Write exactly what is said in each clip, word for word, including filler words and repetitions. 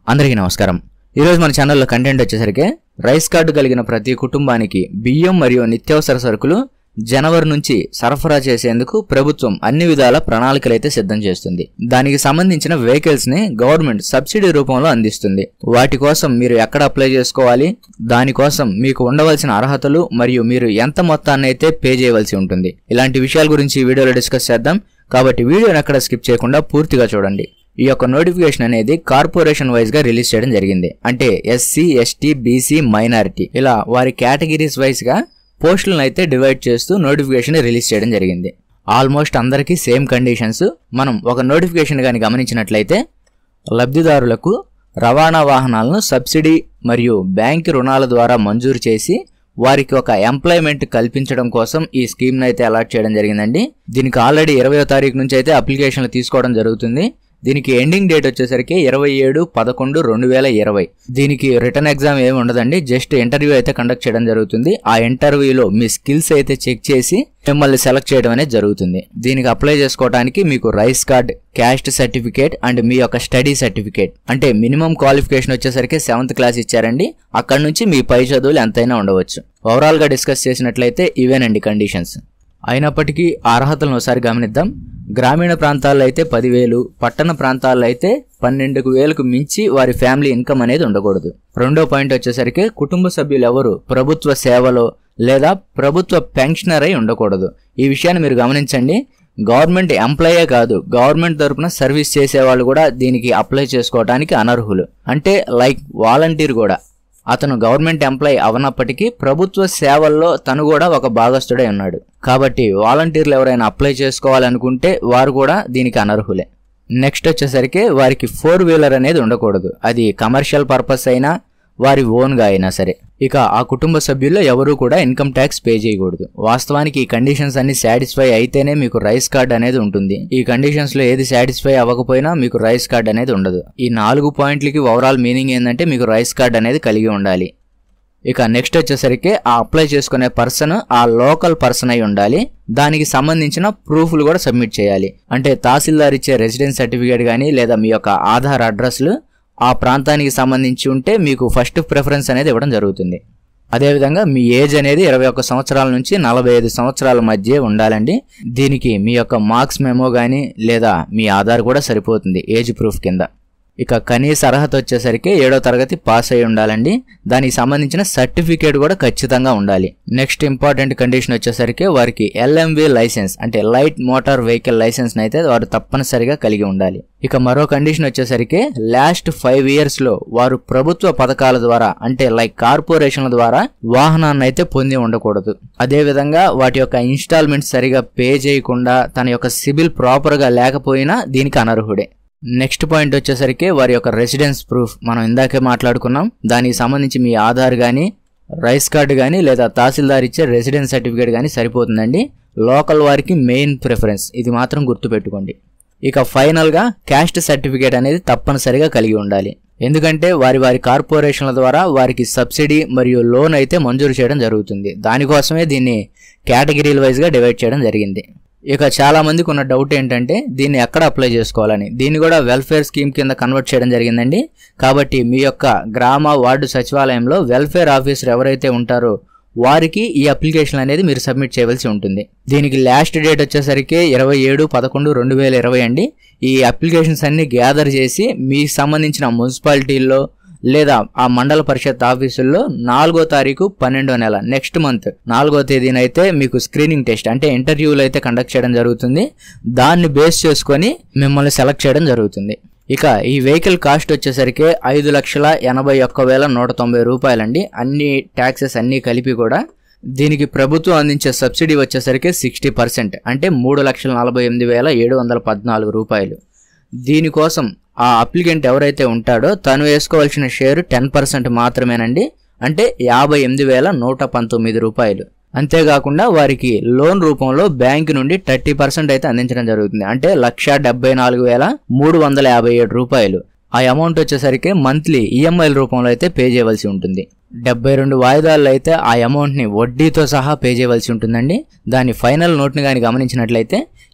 అందరికీ నమస్కారం। ఈ రోజు మన ఛానల్లో కంటెంట్ వచ్చేసరికి రైస్ కార్డు కలిగిన ప్రతి కుటుంబానికి బియ్యం మరియు నిత్యావసర సరుకులు జనవరి నుంచి సరఫరా చేసేందుకు ప్రభుత్వం అన్ని విధాల ప్రణాళికలు అయితే సిద్ధం చేస్తుంది। దానికి సంబంధించిన వెహికల్స్ ని గవర్నమెంట్ సబ్సిడీ రూపంలో అందిస్తుంది। వాటి కోసం మీరు ఎక్కడ అప్లై చేసుకోవాలి, దాని కోసం మీకు ఉండవలసిన అర్హతలు మరియు మీరు ఎంత మొత్తాన్ని అయితే పే చేయవలసి ఉంటుంది, ఇలాంటి విషయాల గురించి ఈ వీడియోలో డిస్కస్ చేద్దాం। కాబట్టి వీడియోని ఎక్కడ స్కిప్ చేయకుండా పూర్తిగా చూడండి। ఈ యొక్క నోటిఫికేషన్ అనేది కార్పొరేషన్ వైజ్ గా రిలీజ్ చేయడం జరిగింది। అంటే ఎస్సీ ఎస్టీ బీసీ మైనారిటీ ఇలా వారి కేటగిరీస్ వైజ్ గా పోస్టులను అయితే డివైడ్ చేస్తూ నోటిఫికేషన్ రిలీజ్ చేయడం జరిగింది। ఆల్మోస్ట్ అందరికీ సేమ్ కండిషన్స్। మనం ఒక నోటిఫికేషన్ గాని గమనించినట్లయితే లబ్ధిదారులకు రవాణా వాహనాలను సబ్సిడీ మరియు బ్యాంకు రుణాల ద్వారా మంజూరు చేసి వారికి ఒక ఎంప్లాయ్మెంట్ కల్పించడం కోసం ఈ స్కీమ్ అయితే అలాట్ చేయడం జరిగిందండి। దీనికి ఆల్రెడీ ఇరవయో తారీఖు నుంచి అయితే అప్లికేషన్లు తీసుకోవడం జరుగుతుంది। దీనికి ఎండింగ్ డేట్ వచ్చేసరికి ఇరవై ఏడు పదకొండు రెండు వేల ఇరవై। దీనికి రిటర్న్ ఎగ్జామ్ ఏమి ఉండదండి, జస్ట్ ఇంటర్వ్యూ అయితే కండక్ట్ చేయడం జరుగుతుంది। ఆ ఇంటర్వ్యూలో మీ స్కిల్స్ అయితే చెక్ చేసి మిమ్మల్ని సెలెక్ట్ చేయడం అనేది జరుగుతుంది। దీనికి అప్లై చేసుకోవడానికి మీకు rice card, caste certificate and మీ యొక్క స్టడీ సర్టిఫికేట్ అంటే మినిమం క్వాలిఫికేషన్ వచ్చేసరికి సెవెంత్ క్లాస్ ఇచ్చారండి। అక్కడ నుంచి మీ పై చదువులు ఎంతైనా ఉండవచ్చు। ఓవరాల్ గా డిస్కస్ చేసినట్లయితే ఇవేనండి కండిషన్స్। అయినప్పటికీ అర్హతలను ఒకసారి గమనిద్దాం। గ్రామీణ ప్రాంతాల్లో అయితే పదివేలు, పట్టణ ప్రాంతాల్లో అయితే పన్నెండు వేలకు మించి వారి ఫ్యామిలీ ఇన్కమ్ అనేది ఉండకూడదు। రెండో పాయింట్ వచ్చేసరికి కుటుంబ సభ్యులు ఎవరు ప్రభుత్వ సేవలో లేదా ప్రభుత్వ పెన్షనర్ అయి ఉండకూడదు। ఈ విషయాన్ని మీరు గమనించండి। గవర్నమెంట్ ఎంప్లాయే కాదు, గవర్నమెంట్ తరపున సర్వీస్ చేసే వాళ్ళు కూడా దీనికి అప్లై చేసుకోవడానికి అనర్హులు। అంటే లైక్ వాలంటీర్ కూడా అతను గవర్నమెంట్ ఎంప్లాయ్ అవనప్పటికీ ప్రభుత్వ సేవల్లో తను కూడా ఒక భాగస్థుడే ఉన్నాడు। కాబట్టి వాలంటీర్లు ఎవరైనా అప్లై చేసుకోవాలనుకుంటే వారు కూడా దీనికి అనర్హులే। నెక్స్ట్ వచ్చేసరికి వారికి ఫోర్ వీలర్ అనేది ఉండకూడదు, అది కమర్షియల్ పర్పస్ అయినా వారి ఓన్గా అయినా సరే। ఇక ఆ కుటుంబ సభ్యుల్లో ఎవరూ కూడా ఇన్కమ్ ట్యాక్స్ పే చేయకూడదు। వాస్తవానికి ఈ కండిషన్స్ అన్ని సాటిస్ఫై అయితేనే మీకు రైస్ కార్డ్ అనేది ఉంటుంది। ఈ కండిషన్స్ లో ఏది సాటిస్ఫై అవ్వకపోయినా మీకు రైస్ కార్డ్ అనేది ఉండదు। ఈ నాలుగు పాయింట్లకి ఓవరాల్ మీనింగ్ ఏంటంటే మీకు రైస్ కార్డ్ అనేది కలిగి ఉండాలి। ఇక నెక్స్ట్ వచ్చేసరికి ఆ అప్లై చేసుకునే పర్సన్ ఆ లోకల్ పర్సన్ అయి ఉండాలి। దానికి సంబంధించిన ప్రూఫ్లు కూడా సబ్మిట్ చేయాలి। అంటే తహసీల్దార్ ఇచ్చే రెసిడెన్స్ సర్టిఫికేట్ కానీ లేదా మీ యొక్క ఆధార్ అడ్రస్లు ఆ ప్రాంతానికి సంబంధించి ఉంటే మీకు ఫస్ట్ ప్రిఫరెన్స్ అనేది ఇవ్వడం జరుగుతుంది। అదేవిధంగా మీ ఏజ్ అనేది ఇరవై ఒక్క సంవత్సరాల నుంచి నలభై ఐదు సంవత్సరాల మధ్య ఉండాలండి। దీనికి మీ యొక్క మార్క్స్ మెమో కానీ లేదా మీ ఆధార్ కూడా సరిపోతుంది ఏజ్ ప్రూఫ్ కింద। ఇక కనీస అర్హత వచ్చేసరికి ఏడో తరగతి పాస్ అయి ఉండాలండి। దానికి సంబంధించిన సర్టిఫికేట్ కూడా ఖచ్చితంగా ఉండాలి। నెక్స్ట్ ఇంపార్టెంట్ కండిషన్ వచ్చేసరికి వారికి ఎల్ఎంవి లైసెన్స్ అంటే లైట్ మోటార్ వెహికల్ లైసెన్స్ అయితే వారు తప్పనిసరిగా కలిగి ఉండాలి। ఇక మరో కండిషన్ వచ్చేసరికి లాస్ట్ ఫైవ్ ఇయర్స్ లో వారు ప్రభుత్వ పథకాల ద్వారా అంటే లైక్ కార్పొరేషన్ల ద్వారా వాహనాన్ని అయితే పొంది ఉండకూడదు। అదే విధంగా వాటి యొక్క ఇన్స్టాల్మెంట్ సరిగా పే చేయకుండా తన యొక్క సిబిల్ ప్రాపర్ గా లేకపోయినా దీనికి అనర్హుడే। నెక్స్ట్ పాయింట్ వచ్చేసరికి వారి యొక్క రెసిడెన్స్ ప్రూఫ్ మనం ఇందాకే మాట్లాడుకున్నాం। దానికి సంబంధించి మీ ఆధార్ కానీ రైస్ కార్డు కానీ లేదా తహసీల్దార్ ఇచ్చే రెసిడెన్స్ సర్టిఫికేట్ కానీ సరిపోతుందండి। లోకల్ వారికి మెయిన్ ప్రిఫరెన్స్, ఇది మాత్రం గుర్తుపెట్టుకోండి। ఇక ఫైనల్ గా క్యాస్ట్ సర్టిఫికేట్ అనేది తప్పనిసరిగా కలిగి ఉండాలి। ఎందుకంటే వారి వారి కార్పొరేషన్ల ద్వారా వారికి సబ్సిడీ మరియు లోన్ అయితే మంజూరు చేయడం జరుగుతుంది। దానికోసమే దీన్ని కేటగిరీల వైజ్ గా డివైడ్ చేయడం జరిగింది। ఇక చాలా మందికి ఉన్న డౌట్ ఏంటంటే దీన్ని ఎక్కడ అప్లై చేసుకోవాలని। దీన్ని కూడా వెల్ఫేర్ స్కీమ్ కింద కన్వర్ట్ చేయడం జరిగిందండి। కాబట్టి మీ యొక్క గ్రామ వార్డు సచివాలయంలో వెల్ఫేర్ ఆఫీసర్ ఎవరైతే ఉంటారో వారికి ఈ అప్లికేషన్ అనేది మీరు సబ్మిట్ చేయవలసి ఉంటుంది। దీనికి లాస్ట్ డేట్ వచ్చేసరికి ఇరవై ఏడు పదకొండు రెండు వేల ఇరవై అండి। ఈ అప్లికేషన్స్ అన్ని గ్యాదర్ చేసి మీకు సంబంధించిన మున్సిపాలిటీల్లో లేదా ఆ మండల పరిషత్ ఆఫీసుల్లో నాలుగో తారీఖు పన్నెండో నెల నెక్స్ట్ మంత్ నాలుగో తేదీనైతే మీకు స్క్రీనింగ్ టెస్ట్ అంటే ఇంటర్వ్యూలు అయితే కండక్ట్ చేయడం జరుగుతుంది। దాన్ని బేస్ చేసుకొని మిమ్మల్ని సెలెక్ట్ చేయడం జరుగుతుంది। ఇక ఈ వెహికల్ కాస్ట్ వచ్చేసరికి ఐదు లక్షల ఎనభై ఒక్క వేల నూట తొంభై రూపాయలండి, అన్ని ట్యాక్సెస్ అన్ని కలిపి కూడా। దీనికి ప్రభుత్వం అందించే సబ్సిడీ వచ్చేసరికి సిక్స్టీ పర్సెంట్ అంటే మూడు లక్షల నలభై ఎనిమిది వేల ఏడు వందల పద్నాలుగు రూపాయలు। దీనికోసం ఆ అప్లికెంట్ ఎవరైతే ఉంటాడో తను వేసుకోవాల్సిన షేర్ టెన్ పర్సెంట్ మాత్రమేనండి, అంటే యాభై ఎనిమిది వేల నూట పంతొమ్మిది రూపాయలు। అంతేకాకుండా వారికి లోన్ రూపంలో బ్యాంకు నుండి థర్టీ పర్సెంట్ అయితే అందించడం జరుగుతుంది, అంటే లక్ష డెబ్బై నాలుగు వేల మూడు వందల యాభై ఏడు రూపాయలు। ఆ అమౌంట్ వచ్చేసరికి మంత్లీ ఈఎంఐల రూపంలో అయితే పే చేయవలసి ఉంటుంది। డెబ్బై రెండు వాయిదాల్లో అయితే ఆ అమౌంట్ ని వడ్డీతో సహా పే చేయవలసి ఉంటుందండి। దాని ఫైనల్ నోట్ ని గాని గమనించినట్లయితే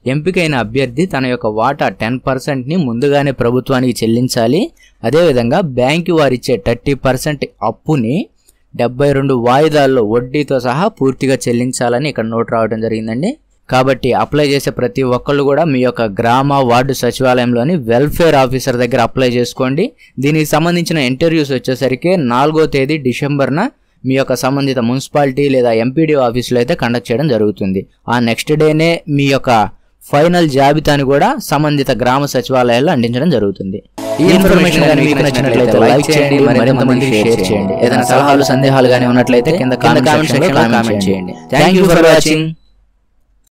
ఎంపికైన అభ్యర్థి తన యొక్క వాటా టెన్ పర్సెంట్ని ముందుగానే ప్రభుత్వానికి చెల్లించాలి. అదేవిధంగా బ్యాంకు వారిచ్చే థర్టీ పర్సెంట్ అప్పుని డెబ్బై రెండు వాయిదాల్లో వడ్డీతో సహా పూర్తిగా చెల్లించాలని ఇక్కడ నోట్ రావడం జరిగిందండి. కాబట్టి అప్లై చేసే ప్రతి ఒక్కళ్ళు కూడా మీ యొక్క గ్రామ వార్డు సచివాలయంలోని వెల్ఫేర్ ఆఫీసర్ దగ్గర అప్లై చేసుకోండి. దీనికి సంబంధించిన ఇంటర్వ్యూస్ వచ్చేసరికి నాలుగో తేదీ డిసెంబర్న మీ యొక్క సంబంధిత మున్సిపాలిటీ లేదా ఎంపీడీ ఆఫీసులో అయితే కండక్ట్ చేయడం జరుగుతుంది. ఆ నెక్స్ట్ డేనే మీ యొక్క ఫైనల్ జాబితాని కూడా సంబంధిత గ్రామ సచివాలయాల్లో అందించడం జరుగుతుంది. ఈ ఇన్ఫర్మేషన్ కానీ మీకు నచ్చినట్లయితే లైక్ చేయండి, మరింత మందికి షేర్ చేయండి. ఏదైనా సలహాలు సందేహాలు కానీ ఉన్నట్లయితే కింద కామెంట్ సెక్షన్లో కామెంట్ చేయండి. Thank you for watching.